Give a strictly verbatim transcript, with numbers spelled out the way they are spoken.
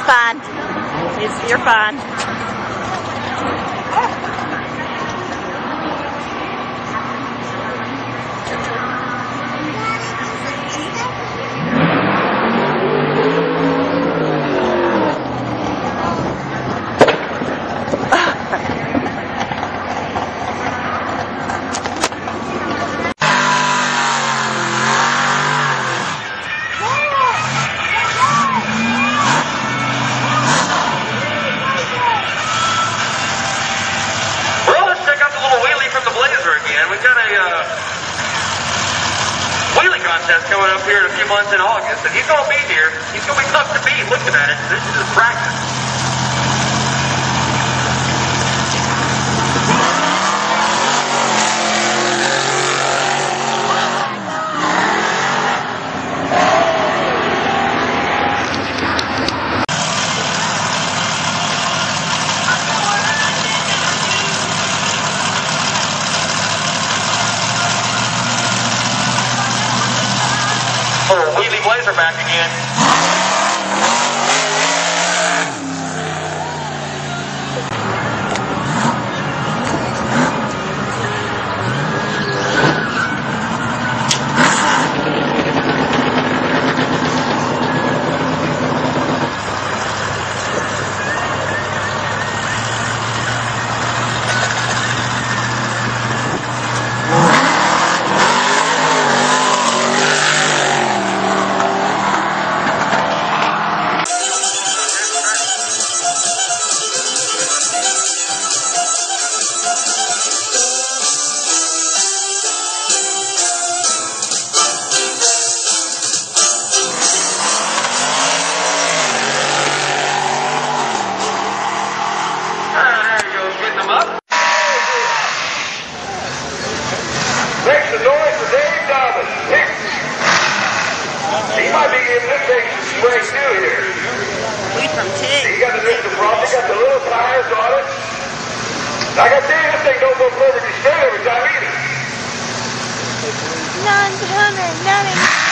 fine. He's, you're fine. We've got a uh, wheelie contest coming up here in a few months in August, and he's going to be here. He's going to be tough to beat looking at it. This is practice. Oh, wheelie blazer back again. Make some noise for Dave Dobbins. He might be getting this thing some spray too here. We from Tig. He got the Mister Frost, he got the little tires on it. Like I tell you, this thing don't go perfectly straight every time either. nine hundred ninety-nine